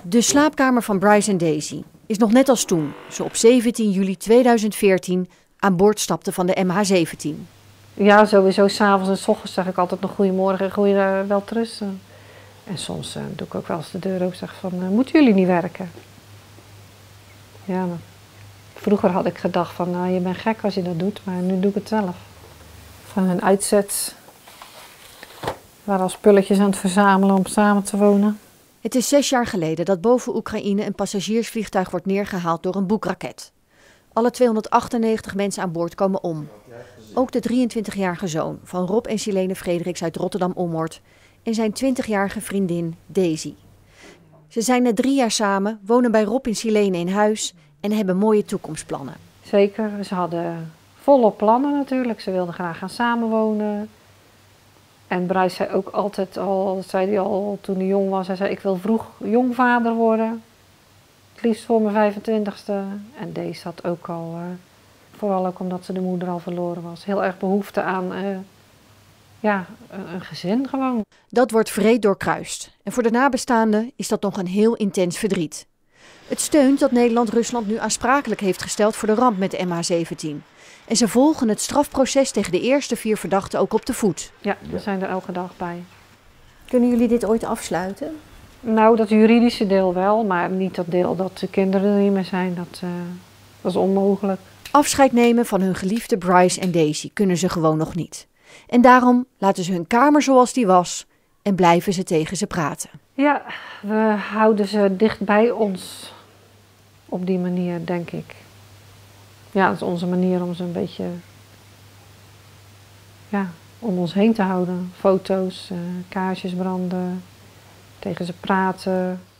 De slaapkamer van Bryce en Daisy is nog net als toen ze op 17 juli 2014 aan boord stapten van de MH17. Ja, sowieso 's avonds en 's ochtends zeg ik altijd nog goedemorgen en goeie welterusten. En soms doe ik ook wel eens de deur open en zeg van, moeten jullie niet werken? Ja, maar vroeger had ik gedacht van, nou, je bent gek als je dat doet, maar nu doe ik het zelf. Van hun uitzet, we waren al spulletjes aan het verzamelen om samen te wonen. Het is 6 jaar geleden dat boven Oekraïne een passagiersvliegtuig wordt neergehaald door een Buk-raket. Alle 298 mensen aan boord komen om. Ook de 23-jarige zoon van Rob en Silene Frederiks uit Rotterdam-Ommoord en zijn 20-jarige vriendin Daisy. Ze zijn net 3 jaar samen, wonen bij Rob en Silene in huis en hebben mooie toekomstplannen. Zeker, ze hadden volop plannen natuurlijk. Ze wilden graag gaan samenwonen. En Bryce zei ook altijd al, dat zei hij al toen hij jong was, hij zei ik wil vroeg jongvader worden. Het liefst voor mijn 25ste. En deze had ook al, vooral ook omdat ze de moeder al verloren was, heel erg behoefte aan een gezin gewoon. Dat wordt wreed doorkruist. En voor de nabestaanden is dat nog een heel intens verdriet. Het steunt dat Nederland Rusland nu aansprakelijk heeft gesteld voor de ramp met de MH17. En ze volgen het strafproces tegen de eerste 4 verdachten ook op de voet. Ja, we zijn er elke dag bij. Kunnen jullie dit ooit afsluiten? Nou, dat juridische deel wel, maar niet dat deel dat de kinderen er niet meer zijn. Dat is onmogelijk. Afscheid nemen van hun geliefde Bryce en Daisy kunnen ze gewoon nog niet. En daarom laten ze hun kamer zoals die was en blijven ze tegen ze praten. Ja, we houden ze dicht bij ons op die manier, denk ik. Ja, dat is onze manier om ze een beetje om ons heen te houden. Foto's, kaarsjes branden, tegen ze praten.